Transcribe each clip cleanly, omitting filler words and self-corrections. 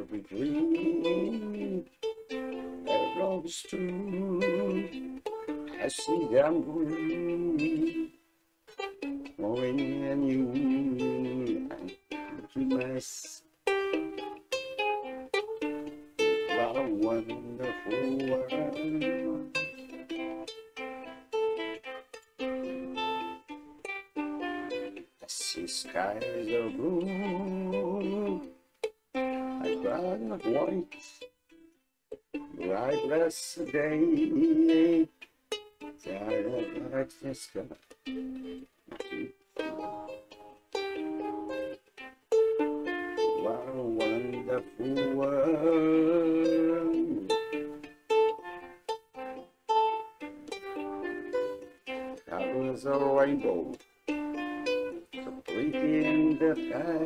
every dream belongs to. I see them bloom, knowing and you and to myself. What a wonderful world. I see skies are blue, I cry not white, bright blessed day. Like the sky. What a wonderful world. Colors of rainbow, so pretty in the sky.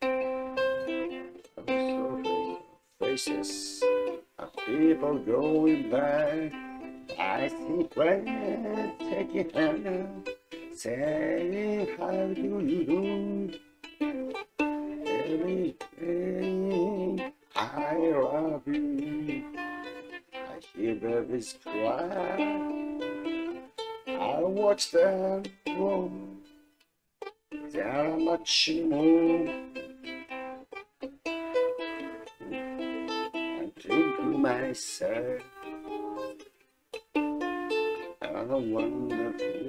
Also faces of people going by. I see friends taking hand, saying how do you do? Everything I love you. I hear babies cry. I watch them grow. They're much more. I think to myself, a wonderful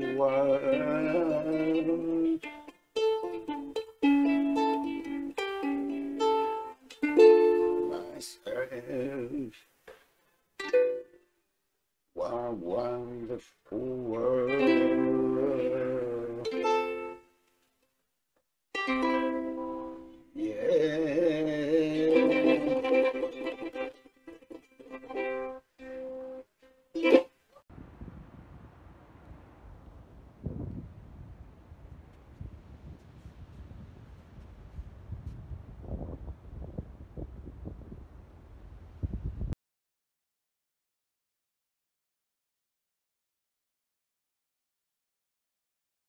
world. Myself, what a wonderful